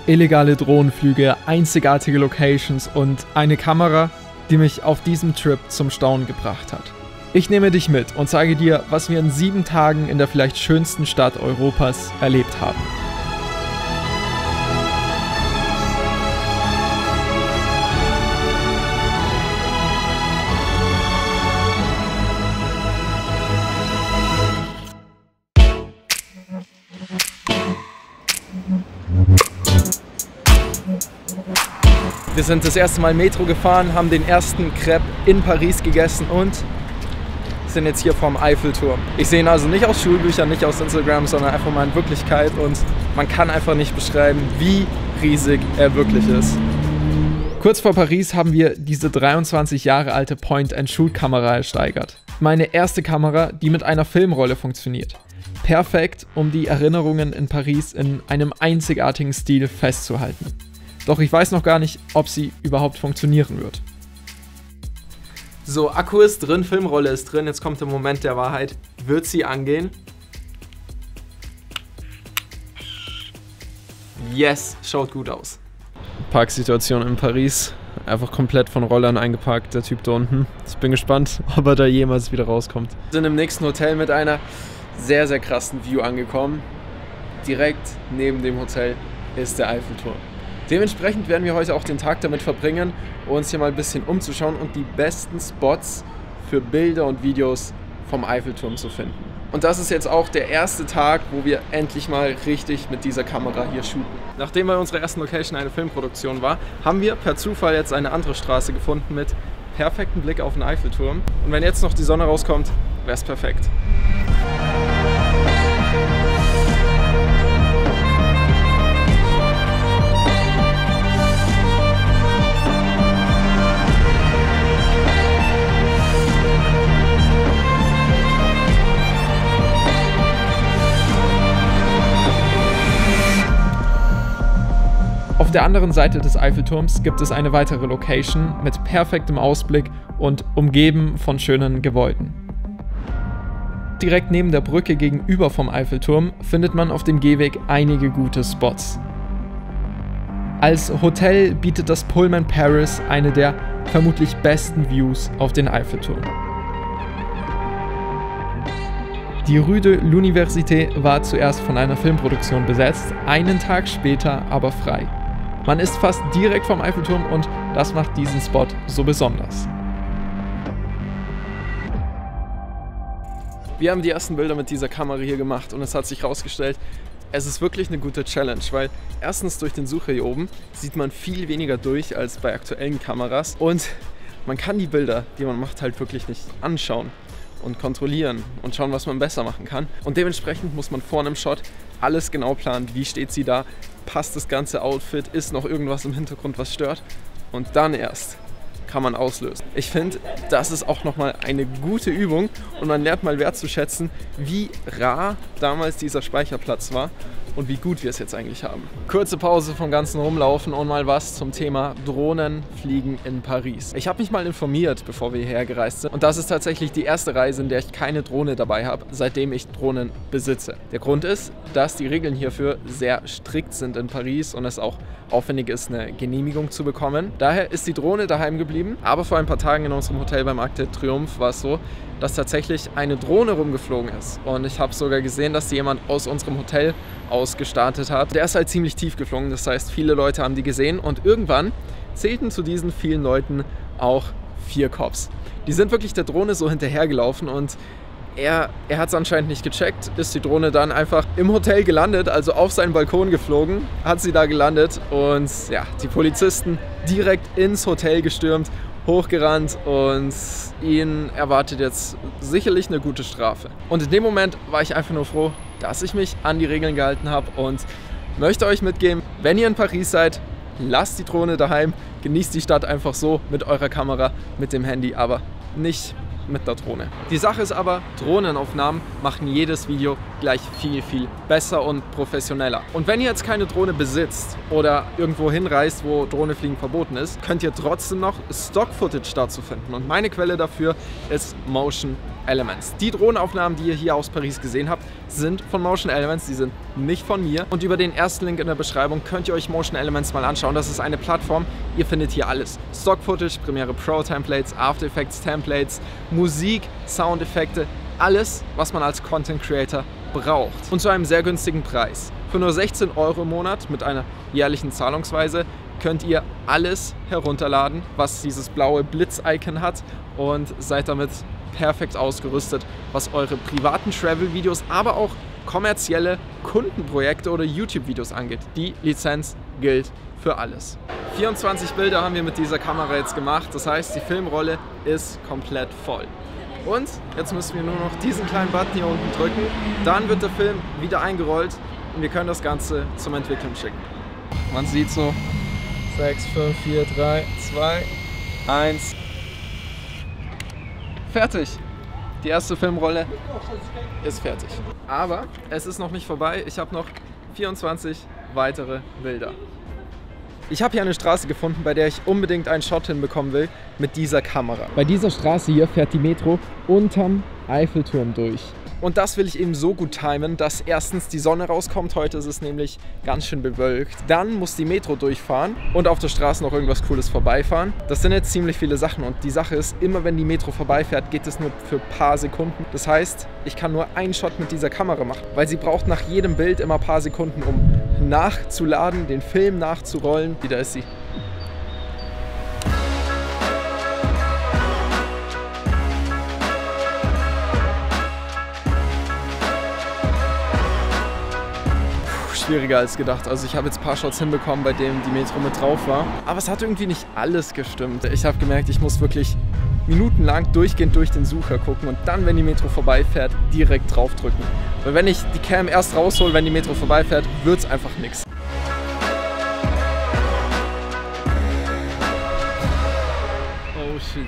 illegale Drohnenflüge, einzigartige Locations und eine Kamera, die mich auf diesem Trip zum Staunen gebracht hat. Ich nehme dich mit und zeige dir, was wir in 7 Tagen in der vielleicht schönsten Stadt Europas erlebt haben. Wir sind das erste Mal Metro gefahren, haben den ersten Crepe in Paris gegessen und sind jetzt hier vorm Eiffelturm. Ich sehe ihn also nicht aus Schulbüchern, nicht aus Instagram, sondern einfach mal in Wirklichkeit und man kann einfach nicht beschreiben, wie riesig er wirklich ist. Kurz vor Paris haben wir diese 23 Jahre alte Point-and-Shoot-Kamera ersteigert. Meine erste Kamera, die mit einer Filmrolle funktioniert. Perfekt, um die Erinnerungen in Paris in einem einzigartigen Stil festzuhalten. Doch ich weiß noch gar nicht, ob sie überhaupt funktionieren wird. So, Akku ist drin, Filmrolle ist drin, jetzt kommt der Moment der Wahrheit. Wird sie angehen? Yes, schaut gut aus. Parksituation in Paris, einfach komplett von Rollern eingeparkt, der Typ da unten. Ich bin gespannt, ob er da jemals wieder rauskommt. Wir sind im nächsten Hotel mit einer sehr, sehr krassen View angekommen. Direkt neben dem Hotel ist der Eiffelturm. Dementsprechend werden wir heute auch den Tag damit verbringen, uns hier mal ein bisschen umzuschauen und die besten Spots für Bilder und Videos vom Eiffelturm zu finden. Und das ist jetzt auch der erste Tag, wo wir endlich mal richtig mit dieser Kamera hier shooten. Nachdem bei unserer ersten Location eine Filmproduktion war, haben wir per Zufall jetzt eine andere Straße gefunden mit perfektem Blick auf den Eiffelturm. Und wenn jetzt noch die Sonne rauskommt, wäre es perfekt. Auf der anderen Seite des Eiffelturms gibt es eine weitere Location mit perfektem Ausblick und umgeben von schönen Gebäuden. Direkt neben der Brücke gegenüber vom Eiffelturm findet man auf dem Gehweg einige gute Spots. Als Hotel bietet das Pullman Paris eine der vermutlich besten Views auf den Eiffelturm. Die Rue de l'Université war zuerst von einer Filmproduktion besetzt, einen Tag später aber frei. Man ist fast direkt vom Eiffelturm und das macht diesen Spot so besonders. Wir haben die ersten Bilder mit dieser Kamera hier gemacht und es hat sich herausgestellt, es ist wirklich eine gute Challenge, weil erstens durch den Sucher hier oben sieht man viel weniger durch als bei aktuellen Kameras und man kann die Bilder, die man macht, halt wirklich nicht anschauen und kontrollieren und schauen, was man besser machen kann. Und dementsprechend muss man vor einem Shot alles genau planen, wie steht sie da, passt das ganze Outfit, ist noch irgendwas im Hintergrund, was stört und dann erst kann man auslösen. Ich finde, das ist auch nochmal eine gute Übung und man lernt mal wertzuschätzen, wie rar damals dieser Speicherplatz war und wie gut wir es jetzt eigentlich haben. Kurze Pause vom ganzen Rumlaufen und mal was zum Thema Drohnenfliegen in Paris. Ich habe mich mal informiert, bevor wir hierher gereist sind und das ist tatsächlich die erste Reise, in der ich keine Drohne dabei habe, seitdem ich Drohnen besitze. Der Grund ist, dass die Regeln hierfür sehr strikt sind in Paris und es auch aufwendig ist, eine Genehmigung zu bekommen. Daher ist die Drohne daheim geblieben, aber vor ein paar Tagen in unserem Hotel beim Arc de Triomphe war es so, dass tatsächlich eine Drohne rumgeflogen ist. Und ich habe sogar gesehen, dass die jemand aus unserem Hotel aus gestartet hat. Der ist halt ziemlich tief geflogen, das heißt, viele Leute haben die gesehen und irgendwann zählten zu diesen vielen Leuten auch 4 Cops. Die sind wirklich der Drohne so hinterhergelaufen und er hat es anscheinend nicht gecheckt, ist die Drohne dann einfach im Hotel gelandet, also auf seinen Balkon geflogen, hat sie da gelandet und ja, die Polizisten direkt ins Hotel gestürmt, hochgerannt und ihn erwartet jetzt sicherlich eine gute Strafe. Und in dem Moment war ich einfach nur froh, dass ich mich an die Regeln gehalten habe und möchte euch mitgeben, wenn ihr in Paris seid, lasst die Drohne daheim, genießt die Stadt einfach so mit eurer Kamera, mit dem Handy, aber nicht mit der Drohne. Die Sache ist aber, Drohnenaufnahmen machen jedes Video gleich viel, viel besser und professioneller. Und wenn ihr jetzt keine Drohne besitzt oder irgendwo hinreist, wo Drohnefliegen verboten ist, könnt ihr trotzdem noch Stock-Footage dazu finden. Und meine Quelle dafür ist Motion Elements. Die Drohnenaufnahmen, die ihr hier aus Paris gesehen habt, sind von Motion Elements. Die sind nicht von mir. Und über den ersten Link in der Beschreibung könnt ihr euch Motion Elements mal anschauen. Das ist eine Plattform, ihr findet hier alles. Stock Footage, Premiere Pro Templates, After Effects Templates, Musik, Soundeffekte, alles, was man als Content Creator braucht. Und zu einem sehr günstigen Preis. Für nur 16 € im Monat mit einer jährlichen Zahlungsweise könnt ihr alles herunterladen, was dieses blaue Blitz-Icon hat, und seid damit perfekt ausgerüstet, was eure privaten Travel-Videos, aber auch kommerzielle Kundenprojekte oder YouTube-Videos angeht. Die Lizenz gilt für alles. 24 Bilder haben wir mit dieser Kamera jetzt gemacht, das heißt, die Filmrolle ist komplett voll. Und jetzt müssen wir nur noch diesen kleinen Button hier unten drücken, dann wird der Film wieder eingerollt und wir können das Ganze zum Entwickeln schicken. Man sieht so 6, 5, 4, 3, 2, 1. Fertig! Die erste Filmrolle ist fertig. Aber es ist noch nicht vorbei. Ich habe noch 24 weitere Bilder. Ich habe hier eine Straße gefunden, bei der ich unbedingt einen Shot hinbekommen will mit dieser Kamera. Bei dieser Straße hier fährt die Metro unterm Eiffelturm durch. Und das will ich eben so gut timen, dass erstens die Sonne rauskommt. Heute ist es nämlich ganz schön bewölkt. Dann muss die Metro durchfahren und auf der Straße noch irgendwas Cooles vorbeifahren. Das sind jetzt ziemlich viele Sachen und die Sache ist, immer wenn die Metro vorbeifährt, geht es nur für ein paar Sekunden. Das heißt, ich kann nur einen Shot mit dieser Kamera machen, weil sie braucht nach jedem Bild immer ein paar Sekunden, um nachzuladen, den Film nachzurollen. Da ist sie. Schwieriger als gedacht. Also ich habe jetzt ein paar Shots hinbekommen, bei denen die Metro mit drauf war. Aber es hat irgendwie nicht alles gestimmt. Ich habe gemerkt, ich muss wirklich minutenlang durchgehend durch den Sucher gucken und dann, wenn die Metro vorbeifährt, direkt draufdrücken. Weil wenn ich die Cam erst raushole, wenn die Metro vorbeifährt, wird es einfach nichts. Oh shit.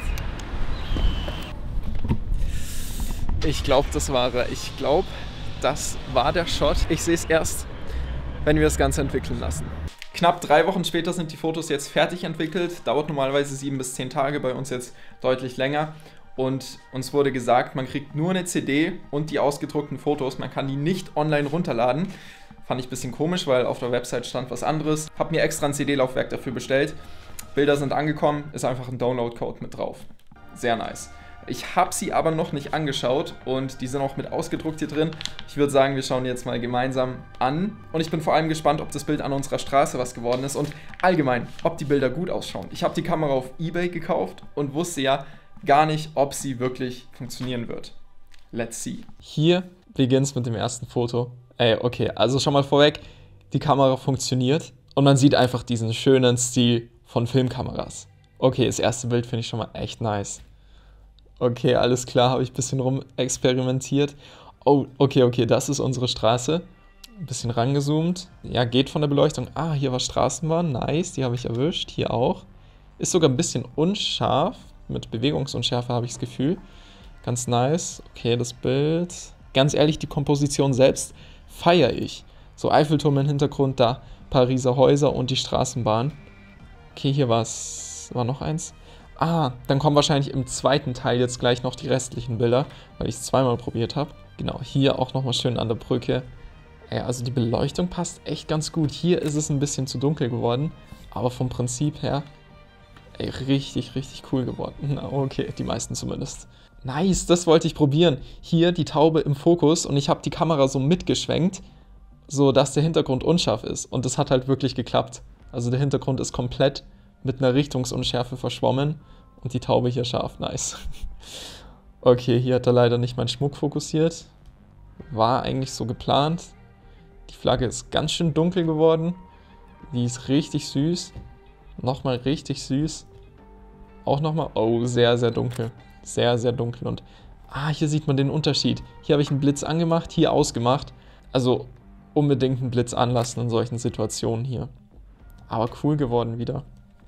Ich glaube, das war er. Ich glaube, das war der Shot. Ich sehe es erst, wenn wir das Ganze entwickeln lassen. Knapp 3 Wochen später sind die Fotos jetzt fertig entwickelt. Dauert normalerweise 7 bis 10 Tage, bei uns jetzt deutlich länger. Und uns wurde gesagt, man kriegt nur eine CD und die ausgedruckten Fotos. Man kann die nicht online runterladen. Fand ich ein bisschen komisch, weil auf der Website stand was anderes. Hab mir extra ein CD-Laufwerk dafür bestellt. Bilder sind angekommen, ist einfach ein Download-Code mit drauf. Sehr nice. Ich habe sie aber noch nicht angeschaut und die sind auch mit ausgedruckt hier drin. Ich würde sagen, wir schauen jetzt mal gemeinsam an. Und ich bin vor allem gespannt, ob das Bild an unserer Straße was geworden ist und allgemein, ob die Bilder gut ausschauen. Ich habe die Kamera auf eBay gekauft und wusste ja gar nicht, ob sie wirklich funktionieren wird. Let's see. Hier beginnt es mit dem ersten Foto. Ey, okay, also schon mal vorweg, die Kamera funktioniert und man sieht einfach diesen schönen Stil von Filmkameras. Okay, das erste Bild finde ich schon mal echt nice. Okay, alles klar, habe ich ein bisschen rumexperimentiert. Oh, okay, das ist unsere Straße. Ein bisschen rangezoomt. Ja, geht von der Beleuchtung. Ah, hier war Straßenbahn, nice, die habe ich erwischt. Hier auch. Ist sogar ein bisschen unscharf. Mit Bewegungsunschärfe habe ich das Gefühl. Ganz nice. Okay, das Bild. Ganz ehrlich, die Komposition selbst feiere ich. So Eiffelturm im Hintergrund, da Pariser Häuser und die Straßenbahn. Okay, hier war noch eins. Ah, dann kommen wahrscheinlich im zweiten Teil jetzt gleich noch die restlichen Bilder, weil ich es zweimal probiert habe. Genau, hier auch nochmal schön an der Brücke. Ja, also die Beleuchtung passt echt ganz gut. Hier ist es ein bisschen zu dunkel geworden, aber vom Prinzip her richtig cool geworden. Na, okay, die meisten zumindest. Nice, das wollte ich probieren. Hier die Taube im Fokus und ich habe die Kamera so mitgeschwenkt, so dass der Hintergrund unscharf ist. Und das hat halt wirklich geklappt. Also der Hintergrund ist komplett mit einer Richtungsunschärfe verschwommen und die Taube hier scharf. Nice. Okay, hier hat er leider nicht meinen Schmuck fokussiert. War eigentlich so geplant. Die Flagge ist ganz schön dunkel geworden. Die ist richtig süß. Nochmal richtig süß. Auch nochmal, oh, sehr dunkel. Sehr dunkel und hier sieht man den Unterschied. Hier habe ich einen Blitz angemacht, hier ausgemacht. Also unbedingt einen Blitz anlassen in solchen Situationen hier. Aber cool geworden wieder.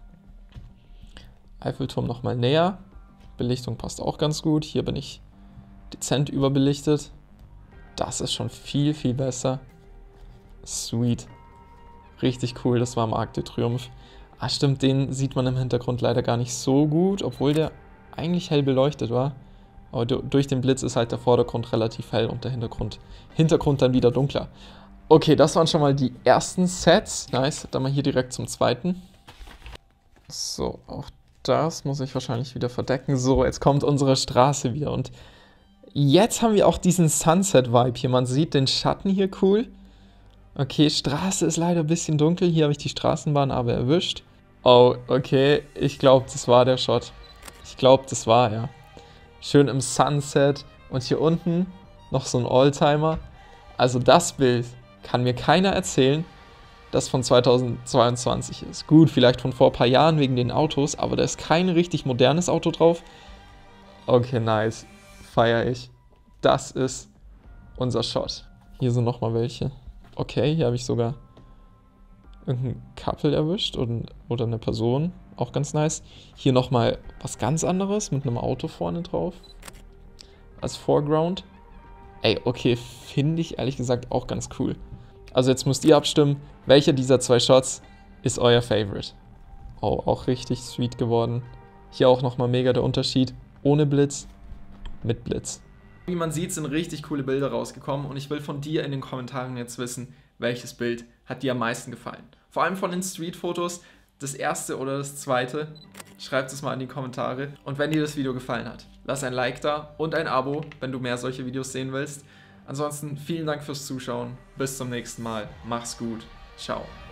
Eiffelturm nochmal näher. Belichtung passt auch ganz gut. Hier bin ich dezent überbelichtet. Das ist schon viel besser. Sweet. Richtig cool, das war am Arc de Triomphe. Ah stimmt, den sieht man im Hintergrund leider gar nicht so gut, obwohl der eigentlich hell beleuchtet war. Aber durch den Blitz ist halt der Vordergrund relativ hell und der Hintergrund dann wieder dunkler. Okay, das waren schon mal die ersten Sets. Nice, dann mal hier direkt zum zweiten. So, auch das muss ich wahrscheinlich wieder verdecken. So, jetzt kommt unsere Straße wieder und jetzt haben wir auch diesen Sunset-Vibe hier. Man sieht den Schatten hier cool. Okay, Straße ist leider ein bisschen dunkel. Hier habe ich die Straßenbahn aber erwischt. Oh, okay. Ich glaube, das war der Shot. Ich glaube, das war er. Schön im Sunset. Und hier unten noch so ein Oldtimer. Also das Bild kann mir keiner erzählen, das von 2022 ist. Gut, vielleicht von vor ein paar Jahren wegen den Autos, aber da ist kein richtig modernes Auto drauf. Okay, nice. Feier ich. Das ist unser Shot. Hier sind nochmal welche. Okay, hier habe ich sogar irgendein Couple erwischt oder eine Person. Auch ganz nice. Hier nochmal was ganz anderes mit einem Auto vorne drauf. Als Foreground. Ey, okay, finde ich ehrlich gesagt auch ganz cool. Also jetzt müsst ihr abstimmen, welcher dieser zwei Shots ist euer Favorite. Oh, auch richtig sweet geworden. Hier auch nochmal mega der Unterschied. Ohne Blitz, mit Blitz. Wie man sieht, sind richtig coole Bilder rausgekommen und ich will von dir in den Kommentaren jetzt wissen, welches Bild hat dir am meisten gefallen. Vor allem von den Street-Fotos, das erste oder das zweite. Schreibt es mal in die Kommentare. Und wenn dir das Video gefallen hat, lass ein Like da und ein Abo, wenn du mehr solche Videos sehen willst. Ansonsten vielen Dank fürs Zuschauen. Bis zum nächsten Mal. Mach's gut. Ciao.